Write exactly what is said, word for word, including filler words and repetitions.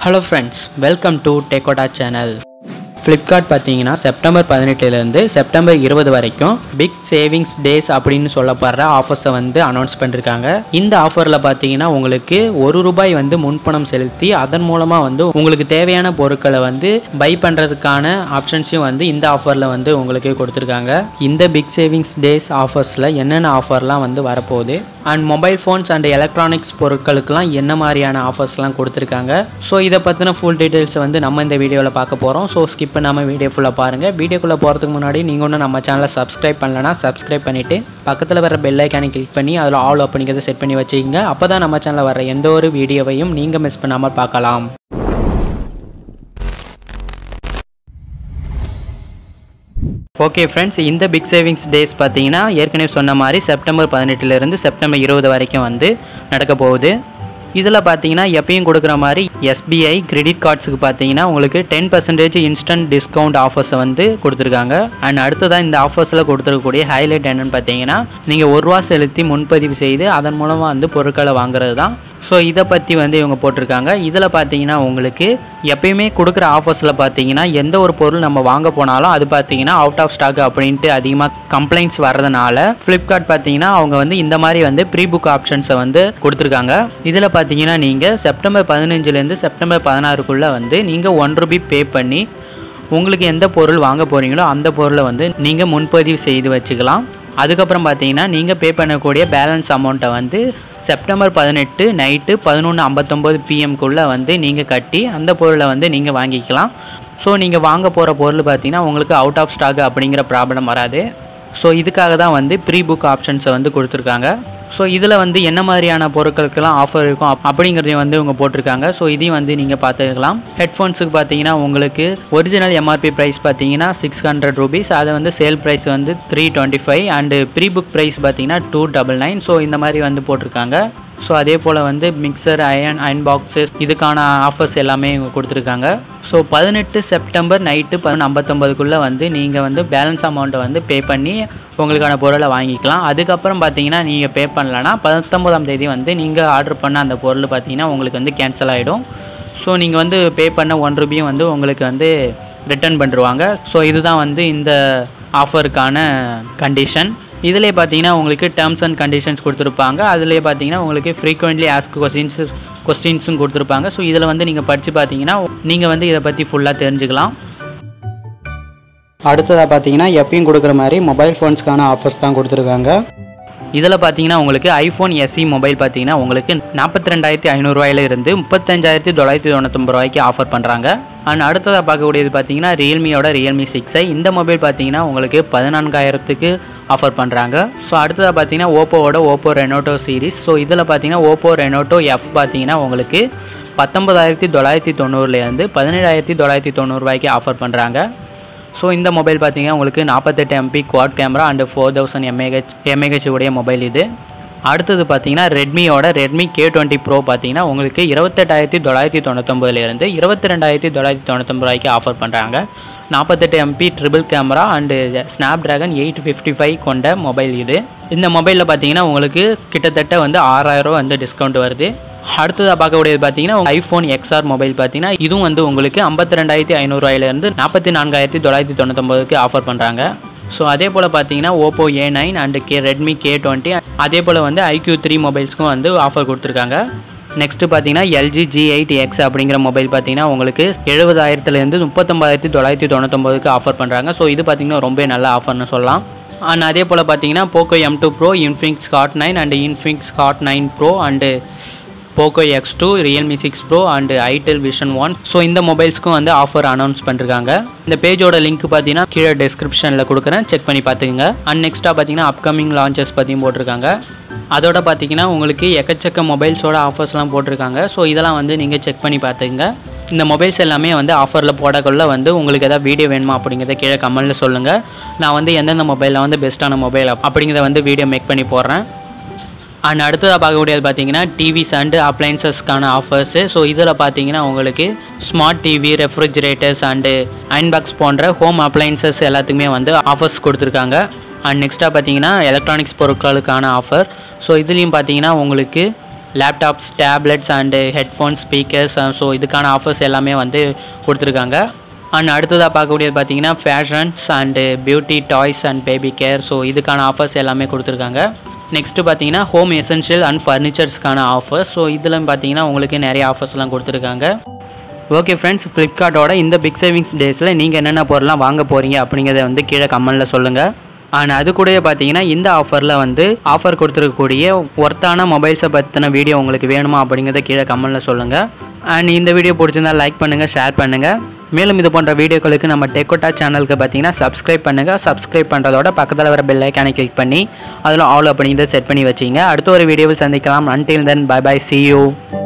Hello friends, welcome to Techkotta channel. Flipkart பார்த்தீங்கன்னா September பதினெட்டுல இருந்து செப்டம்பர் இருபது வரைக்கும் பிக் சேவிங்ஸ் டேஸ் அப்படின்னு சொல்லப்படுற ஆஃபர்ஸை வந்து அனௌன்ஸ் பண்ணிருக்காங்க. இந்த ஆஃபர்ல பார்த்தீங்கன்னா உங்களுக்கு ஒரு ரூபாய் வந்து முன்பணம் செலுத்தி அதன் மூலமா வந்து உங்களுக்கு தேவையான பொருட்களை வந்து பை பண்றதுக்கான ஆப்ஷன்ஸையும் வந்து இந்த ஆஃபர்ல வந்து உங்களுக்கு கொடுத்துருக்காங்க. இந்த பிக் சேவிங்ஸ் டேஸ் ஆஃபர்ஸ்ல என்னென்ன ஆஃபர்லாம் வந்து வரப்போகுது and mobile phones and electronics பொருட்களுக்கெல்லாம் என்ன மாதிரியான ஆஃபர்ஸ்லாம் கொடுத்துருக்காங்க. ஸோ இதை பற்றின ஃபுல் டீட்டெயில்ஸ் வந்து நம்ம இந்த வீடியோவில் பார்க்க போகிறோம். ஸோ ஸ்கிப் பண்ணாமல் வீடியோ ஃபுல்லாக பாருங்கள். வீடியோக்குள்ளே போகிறதுக்கு முன்னாடி நீங்கள் ஒன்றும் நம்ம சேனலை சப்ஸ்கிரைப் பண்ணலன்னா சப்ஸ்கிரைப் பண்ணிவிட்டு பக்கத்தில் வர பெல் ஐக்கானை கிளிக் பண்ணி அதில் ஆல் அப்படிங்கிறத செட் பண்ணி வச்சுக்கிங்க. அப்போ தான் நம்ம சேனலில் வர எந்த ஒரு வீடியோவையும் நீங்கள் மிஸ் பண்ணாமல் பார்க்கலாம். ஓகே ஃப்ரெண்ட்ஸ், இந்த பிக் சேவிங்ஸ் டேஸ் பார்த்தீங்கன்னா ஏற்கனவே சொன்ன மாதிரி செப்டம்பர் பதினெட்டுலேருந்து செப்டம்பர் இருபது வரைக்கும் வந்து நடக்க போகுது. இதில் பார்த்தீங்கன்னா எப்பயும் கொடுக்குற மாதிரி எஸ்பிஐ கிரெடிட் கார்ட்ஸுக்கு பார்த்தீங்கன்னா உங்களுக்கு டென் பர்சன்டேஜ் இன்ஸ்டன்ட் டிஸ்கவுண்ட் ஆஃபர்ஸை வந்து கொடுத்துருக்காங்க. அண்ட் அடுத்ததான் இந்த ஆஃபர்ஸில் கொடுத்துருக்கக்கூடிய ஹைலைட் என்னென்னு பார்த்தீங்கன்னா நீங்கள் ஒரு ரூபா செலுத்தி முன்பதிவு செய்து அதன் மூலமாக வந்து பொருட்களை வாங்குறது தான். ஸோ இதை பற்றி வந்து இவங்க போட்டிருக்காங்க. இதில் பார்த்தீங்கன்னா உங்களுக்கு எப்பயுமே கொடுக்குற ஆஃபர்ஸில் பார்த்தீங்கன்னா எந்த ஒரு பொருள் நம்ம வாங்க போனாலும் அது பார்த்தீங்கன்னா அவுட் ஆஃப் ஸ்டாக் அப்படின்ட்டு அதிகமாக கம்ப்ளைண்ட்ஸ் வர்றதுனால ஃப்ளிப்கார்ட் பார்த்தீங்கன்னா அவங்க வந்து இந்த மாதிரி வந்து ப்ரீ புக் ஆப்ஷன்ஸை வந்து கொடுத்துருக்காங்க. இதில் பார்த்தீங்கன்னா நீங்கள் செப்டம்பர் பதினஞ்சுலேருந்து செப்டம்பர் பதினாறுக்குள்ளே வந்து நீங்கள் ஒன் ரூபி பே பண்ணி உங்களுக்கு எந்த பொருள் வாங்க போகிறீங்களோ அந்த பொருளை வந்து நீங்கள் முன்பதிவு செய்து வச்சுக்கலாம். அதுக்கப்புறம் பார்த்தீங்கன்னா நீங்கள் பே பண்ணக்கூடிய பேலன்ஸ் அமௌண்ட்டை வந்து செப்டம்பர் பதினெட்டு நைட்டு பதினொன்று ஐம்பத்தொம்போது பிஎம்குள்ளே வந்து நீங்கள் கட்டி அந்த பொருளை வந்து நீங்கள் வாங்கிக்கலாம். ஸோ நீங்கள் வாங்க போகிற பொருள் பார்த்தீங்கன்னா உங்களுக்கு அவுட் ஆஃப் ஸ்டாக் அப்படிங்கிற ப்ராப்ளம் வராது. ஸோ இதுக்காக தான் வந்து ப்ரீ புக் ஆப்ஷன்ஸை வந்து கொடுத்துருக்காங்க. ஸோ இதில் வந்து என்ன மாதிரியான பொருட்களுக்கெல்லாம் ஆஃபர் இருக்கும் அப்படிங்கிறதையும் வந்து இவங்க போட்டிருக்காங்க. ஸோ இதையும் வந்து நீங்கள் பார்த்துக்கலாம். ஹெட்ஃபோன்ஸுக்கு பார்த்தீங்கன்னா உங்களுக்கு ஒரிஜினல் எம்ஆர்பி ப்ரைஸ் பார்த்தீங்கன்னா சிக்ஸ் ஹண்ட்ரட் ருபீஸ், அதை வந்து சேல் ப்ரைஸ் வந்து three twenty five and pre book price பார்த்தீங்கன்னா டூ டபுள் நைன். ஸோ இந்த மாதிரி வந்து போட்டிருக்காங்க. ஸோ அதே போல் வந்து மிக்சர் அயன் அயன் பாக்ஸஸ் இதுக்கான ஆஃபர்ஸ் எல்லாமே இவங்க கொடுத்துருக்காங்க. ஸோ பதினெட்டு செப்டம்பர் நைட்டு பதினொன்று ஐம்பத்தொம்பதுக்குள்ளே வந்து நீங்கள் வந்து பேலன்ஸ் அமௌண்ட்டை வந்து பே பண்ணி உங்களுக்கான பொருளை வாங்கிக்கலாம். அதுக்கப்புறம் பார்த்தீங்கன்னா நீங்கள் பே பண்ணலன்னா பத்தொம்பதாம் தேதி வந்து நீங்கள் ஆர்டர் பண்ண அந்த பொருள் பார்த்தீங்கன்னா உங்களுக்கு வந்து கேன்சல் ஆகிடும். ஸோ நீங்கள் வந்து பே பண்ண ஒன் ரூபியும் வந்து உங்களுக்கு வந்து ரிட்டர்ன் பண்ணிடுவாங்க. ஸோ இதுதான் வந்து இந்த ஆஃபருக்கான கண்டிஷன். இதிலே பார்த்தீங்கன்னா உங்களுக்கு டேர்ம்ஸ் அண்ட் கண்டிஷன்ஸ் கொடுத்துருப்பாங்க. அதிலே பார்த்தீங்கன்னா உங்களுக்கு ஃப்ரீக்வெண்ட்லி ஆஸ்க் கொஸ்டின்ஸ் கொஸ்டின்ஸும் கொடுத்துருப்பாங்க. ஸோ இதில் வந்து நீங்கள் படித்து பார்த்தீங்கன்னா நீங்கள் வந்து இதை பற்றி ஃபுல்லாக தெரிஞ்சுக்கலாம். அடுத்ததாக பார்த்தீங்கன்னா எப்பயும் கொடுக்குற மாதிரி மொபைல் ஃபோன்ஸ்க்கான ஆஃபர்ஸ் தான் கொடுத்துருக்காங்க. இதில் பார்த்தீங்கன்னா உங்களுக்கு ஐஃபோன் எஸ்இ மொபைல் பார்த்தீங்கன்னா உங்களுக்கு நாற்பத்தி ரெண்டாயிரத்தி ஐநூறுரூவாயில இருந்து முப்பத்தஞ்சாயிரத்தி தொள்ளாயிரத்தி தொண்ணூத்தொம்பது ரூபாய்க்கு ஆஃபர் பண்ணுறாங்க. அண்ட் அடுத்ததாக பார்க்கக்கூடியது பார்த்தீங்கன்னா ரியல்மியோட ரியல்மி சிக்ஸ் ஐ. இந்த மொபைல் பார்த்தீங்கன்னா உங்களுக்கு பதினான்காயிரத்துக்கு ஆஃபர் பண்ணுறாங்க. ஸோ அடுத்ததாக பார்த்தீங்கன்னா ஓப்போவோட ஓப்போ ரெனோட்டோ சீரிஸ். ஸோ இதில் பார்த்தீங்கன்னா ஓப்போ ரெனோட்டோ எஃப் பார்த்தீங்கன்னா உங்களுக்கு பத்தொம்பதாயிரத்தி தொள்ளாயிரத்தி தொண்ணூறுலேருந்து பதினேழாயிரத்தி தொள்ளாயிரத்தி தொண்ணூறுரூவாய்க்கு ஆஃபர் பண்ணுறாங்க. ஸோ இந்த மொபைல் பார்த்தீங்கன்னா உங்களுக்கு நாற்பத்தெட்டு MP quad camera and four thousand mAh mAh உடைய மொபைல் இது. அடுத்தது பார்த்தீங்கன்னா ரெட்மியோட ரெட்மி கே டுவெண்ட்டி ப்ரோ பார்த்தீங்கன்னா உங்களுக்கு இருபத்தெட்டாயிரத்தி தொள்ளாயிரத்தி தொண்ணூத்தொம்பதுலேருந்து இருபத்தி ரெண்டாயிரத்தி தொள்ளாயிரத்தி தொண்ணூத்தொம்பது ரூபாய்க்கு ஆஃபர் பண்ணுறாங்க. நாற்பத்தெட்டு MP triple camera and Snapdragon eight fifty five கொண்ட மொபைல் இது. இந்த மொபைலில் பார்த்தீங்கன்னா உங்களுக்கு கிட்டத்தட்ட வந்து ஆறாயிரம் வந்து டிஸ்கவுண்ட் வருது. அடுத்ததாக பார்க்கக்கூடியது பார்த்தீங்கன்னா ஐஃபோன் எக்ஸ்ஆர் மொபைல் பார்த்தீங்கன்னா இதுவும் வந்து உங்களுக்கு ஐம்பத்தி ரெண்டாயிரத்தி ஐநூறுரூவாயிலேருந்து நாற்பத்தி நான்காயிரத்தி தொள்ளாயிரத்தி தொண்ணூத்தொம்பதுக்கு ஆஃபர் பண்ணுறாங்க. ஸோ அதே போல் பார்த்தீங்கன்னா Oppo A nine and K Redmi K twenty அதே போல் வந்து ஐக்யூ த்ரீ மொபைல்ஸ்க்கும் வந்து ஆஃபர் கொடுத்துருக்காங்க. நெக்ஸ்ட்டு பார்த்தீங்கன்னா எல்ஜி ஜி எயிட் எக்ஸ் அப்படிங்கிற மொபைல் பார்த்தீங்கன்னா உங்களுக்கு எழுபதாயிரத்துலேருந்து முப்பத்தொம்பதாயிரத்தி தொள்ளாயிரத்தி தொண்ணூத்தொம்பதுக்கு ஆஃபர் பண்ணுறாங்க. ஸோ இது பார்த்தீங்கன்னா ரொம்ப நல்ல ஆஃபர்னு சொல்லலாம். அண்ட் அதே போல் பார்த்தீங்கன்னா Poco M two pro, Infinix Hot nine and Infinix Hot nine pro and Poco X two, Realme six pro and itel Vision one. So இந்த மொபைல்ஸ்க்கும் வந்து ஆஃபர் அனௌன்ஸ் பண்ணிருக்காங்க. இந்த பேஜோட லிங்க் பார்த்தீங்கன்னா கீழே டிஸ்கிரிப்ஷனில் கொடுக்குறேன், செக் பண்ணி பார்த்துக்குங்க. அண்ட் நெக்ஸ்ட்டாக பார்த்தீங்கன்னா அப்கமிங் லான்ச்சஸ் பற்றியும் போட்டிருக்காங்க. அதோட பார்த்தீங்கன்னா உங்களுக்கு எக்கச்சக்க மொபைல்ஸோட ஆஃபர்ஸ்லாம் போட்டிருக்காங்க. ஸோ இதெல்லாம் வந்து நீங்கள் செக் பண்ணி பார்த்துக்குங்க. இந்த மொபைல்ஸ் எல்லாமே வந்து ஆஃபரில் போடக்குள்ள வந்து உங்களுக்கு எதாவது வீடியோ வேணுமா அப்படிங்கிறத கீழே கமெண்ட்டில் சொல்லுங்கள். நான் வந்து எந்தெந்த மொபைலில் வந்து பெஸ்ட்டான மொபைல் அப்படிங்கிறத வந்து வீடியோ மேக் பண்ணி போடுறேன். அண்ட் அடுத்ததாக பார்க்கக்கூடியது பார்த்தீங்கன்னா டிவிஸ் அண்டு அப்ளைன்சஸ்க்கான ஆஃபர்ஸு. ஸோ இதில் பார்த்தீங்கன்னா உங்களுக்கு smart TV, refrigerators and iron box போன்ற ஹோம் அப்ளைன்சஸ் எல்லாத்துக்குமே வந்து ஆஃபர்ஸ் கொடுத்துருக்காங்க. அண்ட் நெக்ஸ்ட்டாக பார்த்தீங்கன்னா எலக்ட்ரானிக்ஸ் பொருட்களுக்கான ஆஃபர். ஸோ இதுலேயும் பார்த்தீங்கன்னா உங்களுக்கு laptops, tablets and headphones, speakers, so இதுக்கான ஆஃபர்ஸ் எல்லாமே வந்து கொடுத்துருக்காங்க. அண்ட் அடுத்ததாக பார்க்கக்கூடியது பார்த்தீங்கன்னா fashions and beauty, toys and baby care, so இதுக்கான ஆஃபர்ஸ் எல்லாமே கொடுத்துருக்காங்க. நெக்ஸ்ட்டு பார்த்தீங்கன்னா ஹோம் எசென்ஷியல் அண்ட் ஃபர்னிச்சர்ஸ்க்கான ஆஃபர்ஸ், ஸோ இதில் பார்த்தீங்கன்னா உங்களுக்கு நிறைய ஆஃபர்ஸ்லாம் கொடுத்துருக்காங்க. ஓகே ஃப்ரெண்ட்ஸ், ஃப்ளிப்கார்ட்டோட இந்த பிக் சேவிங்ஸ் டேஸில் நீங்கள் என்னென்ன பொருள்லாம் வாங்க போகிறீங்க அப்படிங்கிறத வந்து கீழே கமெண்ட்டில் சொல்லுங்கள். அண்ட் அது கூடயே பார்த்தீங்கன்னா இந்த ஆஃபரில் வந்து ஆஃபர் கொடுத்துருக்கக்கூடிய ஒர்த்தான மொபைல்ஸை பற்றின வீடியோ உங்களுக்கு வேணுமா அப்படிங்கிறத கீழே கமெண்ட்டில் சொல்லுங்கள். அண்ட் இந்த வீடியோ பிடிச்சிருந்தால் லைக் பண்ணுங்கள், ஷேர் பண்ணுங்கள். மேலும் இது போன்ற வீடியோக்களுக்கு நம்ம டெக்கோட்டா சேனலுக்கு பார்த்தீங்கன்னா சப்ஸ்கிரைப் பண்ணுங்கள். சப்ஸ்கிரைப் பண்ணுறதோட பக்கத்தில் வர பெல் ஐக்கானை கிளிக் பண்ணி அதில் ஆல் அப்படிங்கிறத செட் பண்ணி வச்சிங்க. அடுத்த ஒரு வீடியோவில் சந்திக்கலாம். Until then bye bye, see you.